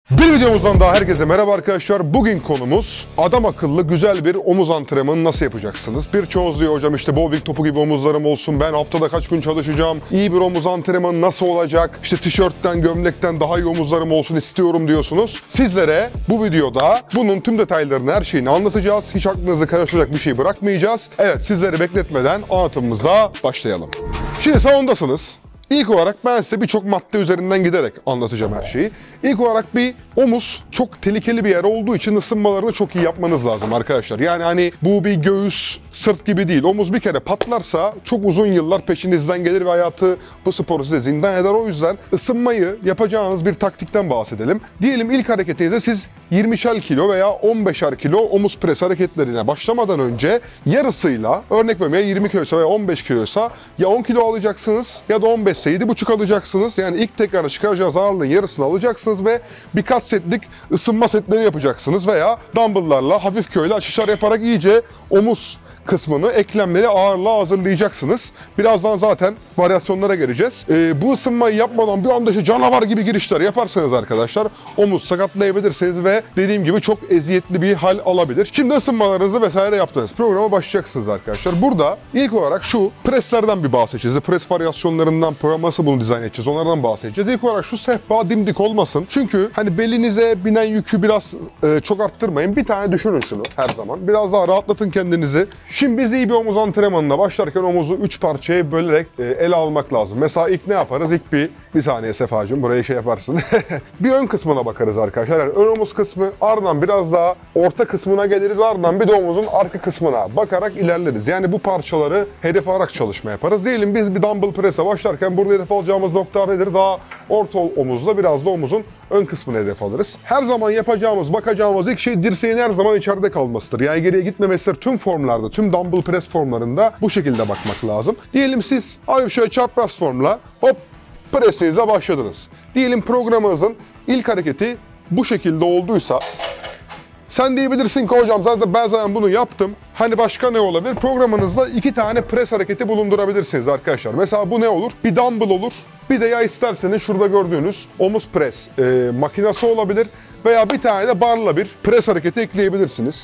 Bir videomuzdan daha herkese merhaba arkadaşlar. Bugün konumuz adam akıllı güzel bir omuz antrenmanı nasıl yapacaksınız? Birçoğunuz diyor hocam işte bowling topu gibi omuzlarım olsun, ben haftada kaç gün çalışacağım, iyi bir omuz antrenmanı nasıl olacak, işte tişörtten gömlekten daha iyi omuzlarım olsun istiyorum diyorsunuz. Sizlere bu videoda bunun tüm detaylarını, her şeyini anlatacağız. Hiç aklınızı karıştıracak bir şey bırakmayacağız. Evet, sizleri bekletmeden anlatımımıza başlayalım. Şimdi salondasınız. İlk olarak ben size birçok madde üzerinden giderek anlatacağım her şeyi. İlk olarak bir omuz çok tehlikeli bir yer olduğu için ısınmalarını çok iyi yapmanız lazım arkadaşlar. Yani hani bu bir göğüs, sırt gibi değil. Omuz bir kere patlarsa çok uzun yıllar peşinizden gelir ve hayatı bu sporu size zindan eder. O yüzden ısınmayı yapacağınız bir taktikten bahsedelim. Diyelim ilk hareketinizde siz 20'şer kilo veya 15'er kilo omuz pres hareketlerine başlamadan önce yarısıyla, örnek veriyorum ya 20 kiloysa veya 15 kiloysa ya 10 kilo alacaksınız ya da 15 ise 7,5 alacaksınız. Yani ilk tekrarda çıkaracağınız ağırlığın yarısını alacaksınız ve birkaç setlik ısınma setleri yapacaksınız veya dumbbell'larla hafif köyle açışlar yaparak iyice omuz kısmını, eklemleri ağırlığa hazırlayacaksınız. Birazdan zaten varyasyonlara geleceğiz. Bu ısınmayı yapmadan bir anda işte canavar gibi girişler yaparsanız arkadaşlar omuz sakatlayabilirsiniz ve dediğim gibi çok eziyetli bir hal alabilir. Şimdi ısınmalarınızı vesaire yaptınız. Programa başlayacaksınız arkadaşlar. Burada ilk olarak şu preslerden bir bahsedeceğiz. Pres varyasyonlarından, program nasıl bunu dizayn edeceğiz onlardan bahsedeceğiz. İlk olarak şu sehpa dimdik olmasın. Çünkü hani belinize binen yükü biraz çok arttırmayın. Bir tane düşürün şunu her zaman. Biraz daha rahatlatın kendinizi. Şimdi biz iyi bir omuz antrenmanına başlarken omuzu 3 parçaya bölerek ele almak lazım. Mesela ilk ne yaparız? İlk bir saniye Sefacığım, buraya şey yaparsın. Bir ön kısmına bakarız arkadaşlar. Yani ön omuz kısmı, ardından biraz daha orta kısmına geliriz. Ardından bir de omuzun arka kısmına bakarak ilerleriz. Yani bu parçaları hedef alarak çalışma yaparız. Diyelim biz bir dumbbell press'e başlarken burada hedef alacağımız nokta nedir? Daha orta omuzla biraz da omuzun ön kısmını hedef alırız. Her zaman yapacağımız, bakacağımız ilk şey dirseğin her zaman içeride kalmasıdır. Yani geriye gitmemesidir. Tüm formlarda, tüm dumbbell press formlarında bu şekilde bakmak lazım. Diyelim siz hafif şöyle çapraz formla hop presinize başladınız. Diyelim programınızın ilk hareketi bu şekilde olduysa sen diyebilirsin ki hocam ben zaten bunu yaptım. Hani başka ne olabilir? Programınızda 2 tane pres hareketi bulundurabilirsiniz arkadaşlar. Mesela bu ne olur? Bir dumbbell olur. Bir de ya isterseniz şurada gördüğünüz omuz pres makinesi olabilir. Veya bir tane de barla bir pres hareketi ekleyebilirsiniz.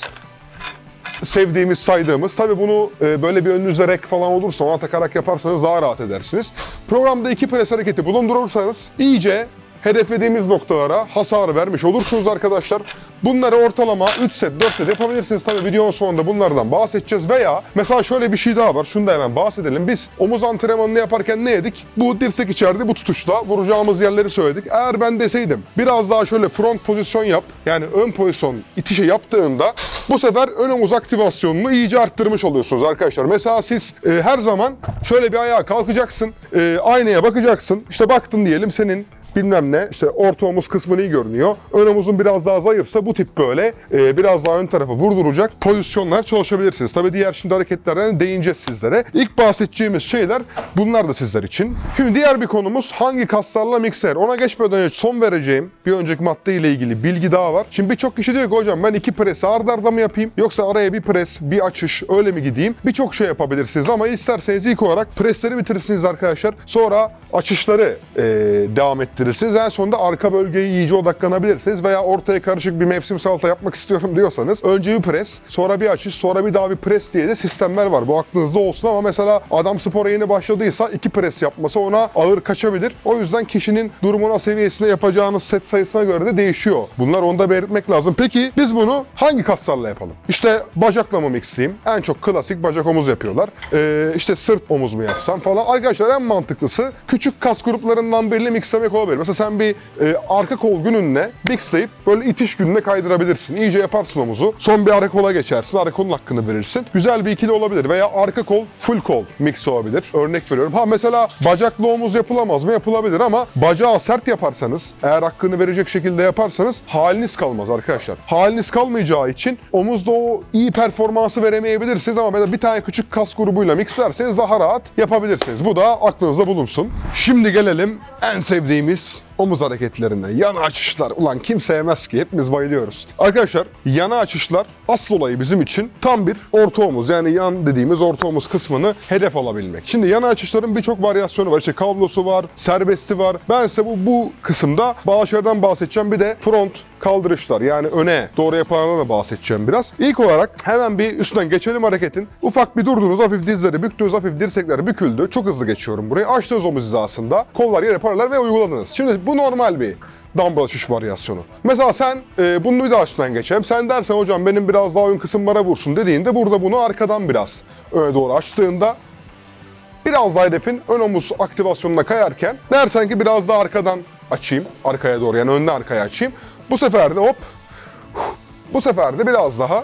Sevdiğimiz, saydığımız. Tabii bunu böyle bir önünüzde rek falan olursa ona takarak yaparsanız daha rahat edersiniz. Programda 2 pres hareketi bulundurursanız iyice hedeflediğimiz noktalara hasar vermiş olursunuz arkadaşlar. Bunları ortalama 3 set, 4 set yapabilirsiniz. Tabii videonun sonunda bunlardan bahsedeceğiz. Veya mesela şöyle bir şey daha var. Şunu da hemen bahsedelim. Biz omuz antrenmanını yaparken ne yedik? Bu dirsek içeride bu tutuşla vuracağımız yerleri söyledik. Eğer ben deseydim biraz daha şöyle front pozisyon yap. Yani ön pozisyon itişe yaptığında bu sefer ön omuz aktivasyonunu iyice arttırmış oluyorsunuz arkadaşlar. Mesela siz her zaman şöyle bir ayağa kalkacaksın. Aynaya bakacaksın. İşte baktın diyelim senin bilmem ne, işte orta omuz kısmı iyi görünüyor. Ön omuzun biraz daha zayıfsa bu tip böyle biraz daha ön tarafa vurduracak pozisyonlar çalışabilirsiniz. Tabii diğer şimdi hareketlerden değineceğiz sizlere. İlk bahsedeceğimiz şeyler bunlar da sizler için. Şimdi diğer bir konumuz hangi kaslarla mikser? Ona geçmeden önce son vereceğim bir önceki madde ile ilgili bilgi daha var. Şimdi birçok kişi diyor ki hocam ben 2 presi ard arda mı yapayım? Yoksa araya bir pres, bir açış öyle mi gideyim? Birçok şey yapabilirsiniz ama isterseniz ilk olarak presleri bitirirsiniz arkadaşlar. Sonra açışları devam ettirirsiniz. En sonunda arka bölgeye iyice odaklanabilirsiniz veya ortaya karışık bir mevsim salata yapmak istiyorum diyorsanız önce bir pres, sonra bir açış, sonra bir daha bir pres diye de sistemler var. Bu aklınızda olsun ama mesela adam spora yeni başladıysa 2 pres yapması ona ağır kaçabilir. O yüzden kişinin durumuna, seviyesine yapacağınız set sayısına göre de değişiyor. Bunlar onu da belirtmek lazım. Peki biz bunu hangi kaslarla yapalım? İşte bacakla mı mixleyeyim? En çok klasik bacak omuz yapıyorlar. İşte sırt omuz mu yapsam falan. Arkadaşlar en mantıklısı küçük kas gruplarından birini mixlemek olabilir. Mesela sen bir arka kol gününle mixleyip böyle itiş gününe kaydırabilirsin. İyice yaparsın omuzu. Son bir arka kola geçersin. Arka kolun hakkını verirsin. Güzel bir ikili olabilir. Veya arka kol, full kol mix olabilir. Örnek veriyorum. Ha mesela bacaklı omuz yapılamaz mı? Yapılabilir ama bacağı sert yaparsanız, eğer hakkını verecek şekilde yaparsanız haliniz kalmaz arkadaşlar. Haliniz kalmayacağı için omuzda o iyi performansı veremeyebilirsiniz ama mesela bir tane küçük kas grubuyla mixlerseniz daha rahat yapabilirsiniz. Bu da aklınızda bulunsun. Şimdi gelelim en sevdiğimiz omuz hareketlerinden. Yana açışlar. Ulan kim sevmez ki? Hepimiz bayılıyoruz. Arkadaşlar yana açışlar asıl olayı bizim için tam bir orta omuz. Yani yan dediğimiz orta omuz kısmını hedef alabilmek. Şimdi yana açışların birçok varyasyonu var. İşte kablosu var, serbesti var. Ben size bu kısımda bağışlardan bahsedeceğim. Bir de front kaldırışlar, yani öne doğru yapılardan da bahsedeceğim biraz. İlk olarak hemen bir üstünden geçelim hareketin. Ufak bir durdunuz, hafif dizleri büktünüz, hafif dirsekler büküldü. Çok hızlı geçiyorum burayı. Açtınız omuz hizasında. Kollar yere paralel ve uyguladınız. Şimdi bu normal bir dumbbell açış varyasyonu. Mesela sen bunu bir daha üstünden geçelim. Sen dersen hocam benim biraz daha ön kısımlara vursun dediğinde burada bunu arkadan biraz öne doğru açtığında biraz daha hedefin ön omuz aktivasyonuna kayarken dersen ki biraz daha arkadan açayım. Arkaya doğru, yani önden arkaya açayım. Bu sefer de hop, bu sefer de biraz daha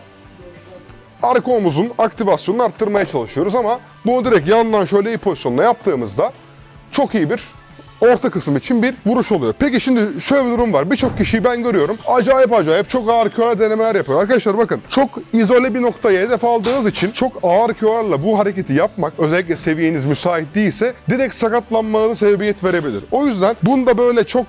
arka omuzun aktivasyonunu arttırmaya çalışıyoruz ama bunu direkt yandan şöyle iyi pozisyonla yaptığımızda çok iyi bir orta kısım için bir vuruş oluyor. Peki şimdi şöyle bir durum var. Birçok kişiyi ben görüyorum. Acayip çok ağır QR'la denemeler yapıyor. Arkadaşlar bakın, çok izole bir noktaya hedef aldığınız için çok ağır QR'la bu hareketi yapmak, özellikle seviyeniz müsait değilse direkt sakatlanmanıza sebebiyet verebilir. O yüzden bunda böyle çok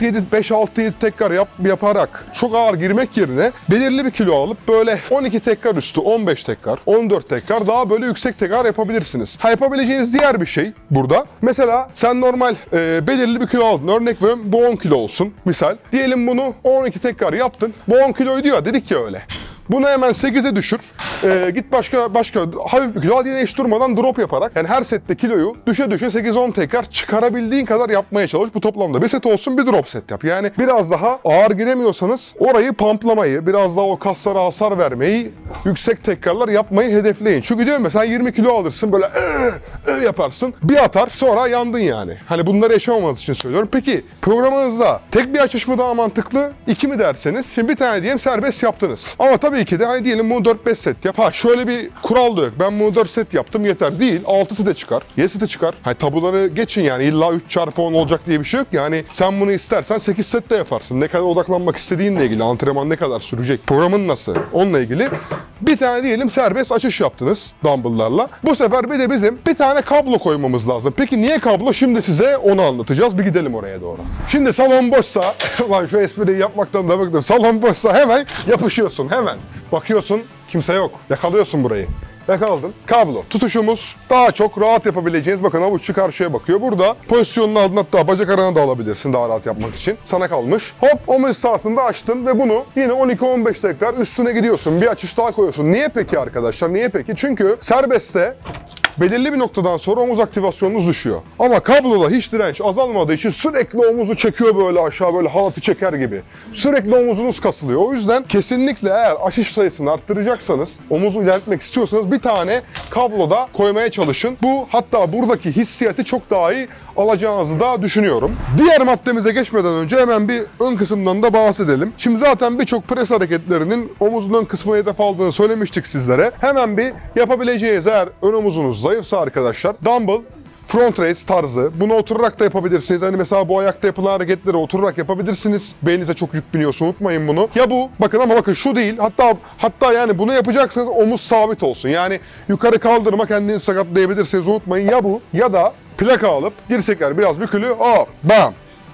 5-6-7 tekrar yaparak çok ağır girmek yerine belirli bir kilo alıp böyle 12 tekrar üstü, 15 tekrar, 14 tekrar daha böyle yüksek tekrar yapabilirsiniz. Yapabileceğiniz diğer bir şey burada. Mesela sen normal belirli bir kilo aldın. Örnek veriyorum, bu 10 kilo olsun misal. Diyelim bunu 12 tekrar yaptın. Bu 10 kiloydu ya, dedik ya öyle. Bunu hemen 8'e düşür. Git başka hafif bir kilo al, yine hiç durmadan drop yaparak, yani her sette kiloyu düşe 8-10 tekrar çıkarabildiğin kadar yapmaya çalış. Bu toplamda bir set olsun, bir drop set yap. Yani biraz daha ağır giremiyorsanız orayı pumplamayı, biraz daha o kaslara hasar vermeyi, yüksek tekrarlar yapmayı hedefleyin. Çünkü diyorum ya, sen 20 kilo alırsın böyle yaparsın, bir atar sonra yandın yani. Hani bunları yaşamamanız için söylüyorum. Peki programınızda tek bir açış mı daha mantıklı, 2 mi derseniz, şimdi bir tane diyelim serbest yaptınız. Ama tabii ki de hani diyelim bunu 4-5 set yap. Şöyle bir kural da yok. Ben bunu 4 set yaptım yeter değil. 6 sete çıkar. 7 sete çıkar. Hani tabuları geçin, yani illa 3x10 olacak diye bir şey yok. Yani sen bunu istersen 8 set de yaparsın. Ne kadar odaklanmak istediğinle ilgili, antrenman ne kadar sürecek, programın nasıl, onunla ilgili. Bir tane diyelim serbest açış yaptınız dumbbell'larla. Bu sefer bir de bizim bir tane kablo koymamız lazım. Peki niye kablo? Şimdi size onu anlatacağız. Bir gidelim oraya doğru. Şimdi salon boşsa, lan şu espriyi yapmaktan da bıktım. Salon boşsa hemen yapışıyorsun, hemen. Bakıyorsun kimse yok. Yakalıyorsun burayı. Yakaladın. Kablo. Tutuşumuz daha çok rahat yapabileceğiniz. Bakın avuç karşıya bakıyor. Burada pozisyonunu aldın, hatta bacak arana da alabilirsin daha rahat yapmak için. Sana kalmış. Hop, omuz sahasında açtın ve bunu yine 12-15 tekrar üstüne gidiyorsun. Bir açış daha koyuyorsun. Niye peki arkadaşlar? Niye peki? Çünkü serbestte belirli bir noktadan sonra omuz aktivasyonunuz düşüyor. Ama kabloda hiç direnç azalmadığı için sürekli omuzu çekiyor böyle aşağı, böyle halatı çeker gibi. Sürekli omuzunuz kasılıyor. O yüzden kesinlikle eğer açış sayısını arttıracaksanız, omuzu ilerletmek istiyorsanız bir tane kabloda koymaya çalışın. Bu, hatta buradaki hissiyatı çok daha iyi alacağınızı da düşünüyorum. Diğer maddemize geçmeden önce hemen bir ön kısımdan da bahsedelim. Şimdi zaten birçok pres hareketlerinin omuzun ön kısmına hedef aldığını söylemiştik sizlere. Hemen bir yapabileceğiniz, eğer ön omuzunuz zayıfsa arkadaşlar, dumbbell front raise tarzı. Bunu oturarak da yapabilirsiniz. Hani mesela bu ayakta yapılan hareketleri oturarak yapabilirsiniz. Beyninize çok yük biniyorsa unutmayın bunu. Ya bu, bakın ama bakın şu değil. Hatta yani bunu yapacaksanız omuz sabit olsun. Yani yukarı kaldırma, kendinizi sakatlayabilirsiniz, unutmayın. Ya bu, ya da plaka alıp dirsekler biraz bükülü, hop, bam,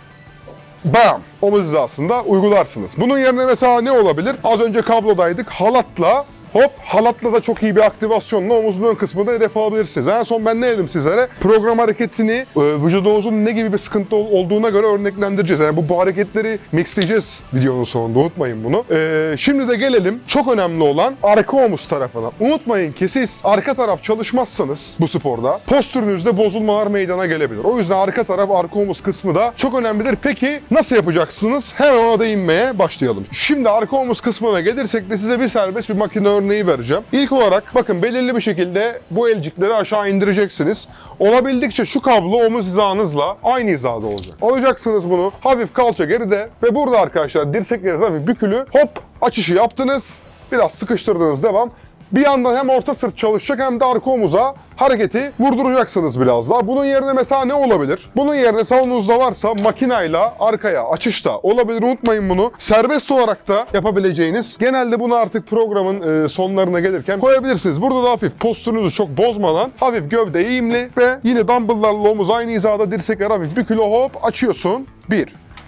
bam, omuz hizasında uygularsınız. Bunun yerine mesela ne olabilir? Az önce kablodaydık. Halatla, hop, halatla da çok iyi bir aktivasyonla omuzun ön kısmında hedef alabilirsiniz. En son ben ne dedim sizlere? Program hareketini vücudunuzun ne gibi bir sıkıntı olduğuna göre örneklendireceğiz. Yani bu hareketleri mixleyeceğiz videonun sonunda, unutmayın bunu. Şimdi de gelelim çok önemli olan arka omuz tarafına. Unutmayın ki siz arka taraf çalışmazsanız bu sporda postürünüzde bozulmalar meydana gelebilir. O yüzden arka taraf, arka omuz kısmı da çok önemlidir. Peki nasıl yapacaksınız? Hemen ona değinmeye başlayalım. Şimdi arka omuz kısmına gelirsek de size bir serbest bir makine örneği vereceğim. İlk olarak bakın, belirli bir şekilde bu elcikleri aşağı indireceksiniz. Olabildikçe şu kablo omuz hizanızla aynı hizada olacak. Alacaksınız bunu hafif kalça geride ve burada arkadaşlar dirsekleriniz hafif bükülü. Hop, açışı yaptınız. Biraz sıkıştırdınız, devam. Bir yandan hem orta sırt çalışacak hem de arka omuza hareketi vurduracaksınız biraz daha. Bunun yerine mesela ne olabilir? Bunun yerine salonunuzda varsa makinayla arkaya açışta olabilir. Unutmayın bunu. Serbest olarak da yapabileceğiniz. Genelde bunu artık programın sonlarına gelirken koyabilirsiniz. Burada da hafif postürünüzü çok bozmadan hafif gövde eğimli ve yine dumbbell'larla omuz aynı hizada, dirsekler hafif bükülü, hop açıyorsun. 1,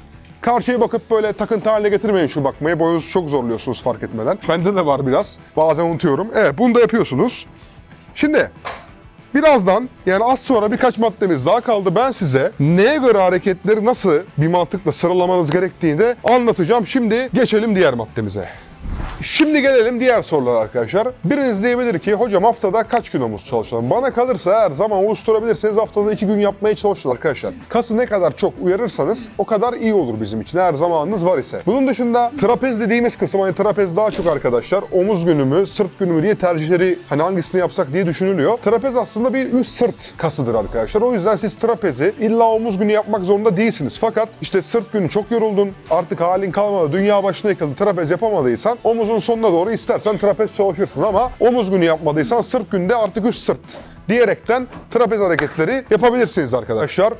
Karşıya bakıp böyle takıntı haline getirmeyin şu bakmayı. Boyunuzu çok zorluyorsunuz fark etmeden. Bende de var biraz. Bazen unutuyorum. Evet, bunu da yapıyorsunuz. Şimdi birazdan, yani az sonra birkaç maddemiz daha kaldı. Ben size neye göre hareketleri nasıl bir mantıkla sıralamanız gerektiğini de anlatacağım. Şimdi geçelim diğer maddemize. Şimdi gelelim diğer sorulara arkadaşlar. Biriniz diyebilir ki hocam haftada kaç gün omuz çalışalım? Bana kalırsa eğer zaman oluşturabilirseniz haftada 2 gün yapmaya çalışın arkadaşlar. Kası ne kadar çok uyarırsanız o kadar iyi olur bizim için eğer zamanınız var ise. Bunun dışında trapez dediğimiz kısım, hani trapez daha çok arkadaşlar omuz günü mü sırt günü mü diye tercihleri, hani hangisini yapsak diye düşünülüyor. Trapez aslında bir üst sırt kasıdır arkadaşlar. O yüzden siz trapezi illa omuz günü yapmak zorunda değilsiniz. Fakat işte sırt günü çok yoruldun, artık halin kalmadı, dünya başına yıkıldı, trapez yapamadıysan omuzun sonuna doğru istersen trapez çalışırsın ama omuz günü yapmadıysan sırt günde artık üst sırt diyerekten trapez hareketleri yapabilirsiniz arkadaşlar.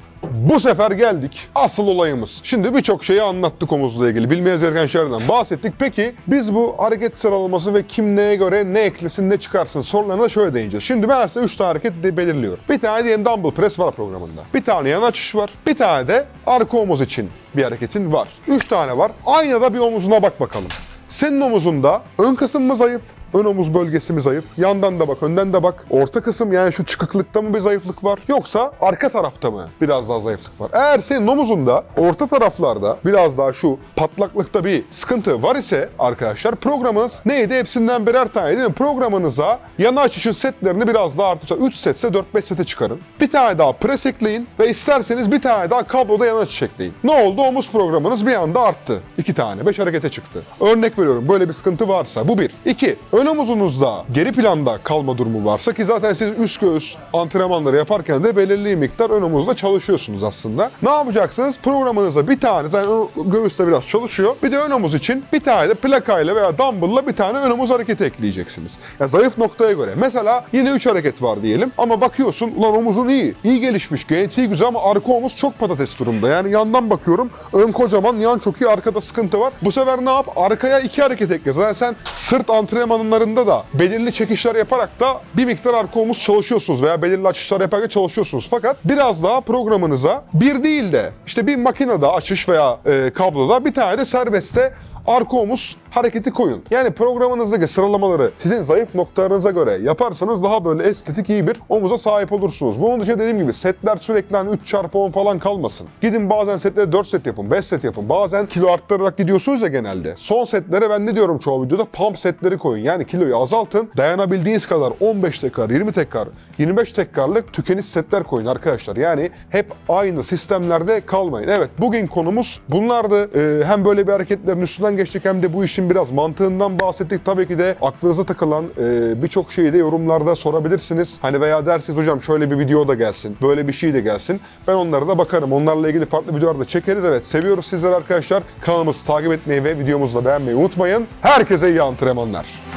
Bu sefer geldik asıl olayımız. Şimdi birçok şeyi anlattık omuzla ilgili. Bilmeniz gereken şeylerden bahsettik. Peki biz bu hareket sıralaması ve kim neye göre ne eklesin ne çıkarsın sorularına şöyle değineceğiz. Şimdi ben size 3 tane hareket belirliyorum. Bir tane diyelim dumbbell press var programında. Bir tane yan açış var. Bir tane de arka omuz için bir hareketin var. 3 tane var. Aynada bir omuzuna bak bakalım. Senin omuzunda ön kısım mı zayıf? Ön omuz bölgesi mi zayıf? Yandan da bak, önden de bak. Orta kısım, yani şu çıkıklıkta mı bir zayıflık var? Yoksa arka tarafta mı biraz daha zayıflık var? Eğer senin omuzunda orta taraflarda biraz daha şu patlaklıkta bir sıkıntı var ise arkadaşlar programınız neydi? Hepsinden birer tane değil mi? Programınıza yana açışın setlerini biraz daha artırın. 3 setse 4-5 sete çıkarın. Bir tane daha pres ekleyin ve isterseniz bir tane daha kabloda yana açış ekleyin. Ne oldu? Omuz programınız bir anda arttı. 2 tane, 5 harekete çıktı. Örnek veriyorum, böyle bir sıkıntı varsa bu bir. 2. Ön omuzunuzda geri planda kalma durumu varsa, ki zaten siz üst göğüs antrenmanları yaparken de belirli miktar ön omuzda çalışıyorsunuz aslında. Ne yapacaksınız? Programınıza bir tane, zaten göğüste biraz çalışıyor. Bir de ön omuz için bir tane de plakayla veya dumbbell'la bir tane ön omuz hareketi ekleyeceksiniz. Yani zayıf noktaya göre. Mesela yine 3 hareket var diyelim ama bakıyorsun ulan omuzun iyi gelişmiş, genetiği güzel ama arka omuz çok patates durumda. Yani yandan bakıyorum, ön kocaman, yan çok iyi, arkada sıkıntı var. Bu sefer ne yap? Arkaya 2 hareket ekle. Zaten sen sırt antrenmanlarında da belirli çekişler yaparak da bir miktar arka omuz çalışıyorsunuz veya belirli açışlar yaparak çalışıyorsunuz. Fakat biraz daha programınıza bir değil de işte bir makinede açış veya kabloda bir tane de serbestte arka omuz hareketi koyun. Yani programınızdaki sıralamaları sizin zayıf noktalarınıza göre yaparsanız daha böyle estetik iyi bir omuza sahip olursunuz. Bunun dışında dediğim gibi setler sürekli 3x10 falan kalmasın. Gidin bazen setleri 4 set yapın, 5 set yapın. Bazen kilo arttırarak gidiyorsunuz ya genelde. Son setlere ben ne diyorum çoğu videoda? Pump setleri koyun. Yani kiloyu azaltın. Dayanabildiğiniz kadar 15 tekrar, 20 tekrar, 25 tekrarlık tükeniş setler koyun arkadaşlar. Yani hep aynı sistemlerde kalmayın. Evet, bugün konumuz bunlardı. Hem böyle bir hareketlerin üstünden geçtik hem de bu işin biraz mantığından bahsettik. Tabii ki de aklınıza takılan birçok şeyi de yorumlarda sorabilirsiniz. Hani veya dersiniz hocam şöyle bir video da gelsin, böyle bir şey de gelsin. Ben onlara da bakarım. Onlarla ilgili farklı videolar da çekeriz. Evet, seviyoruz sizleri arkadaşlar. Kanalımızı takip etmeyi ve videomuzu da beğenmeyi unutmayın. Herkese iyi antrenmanlar.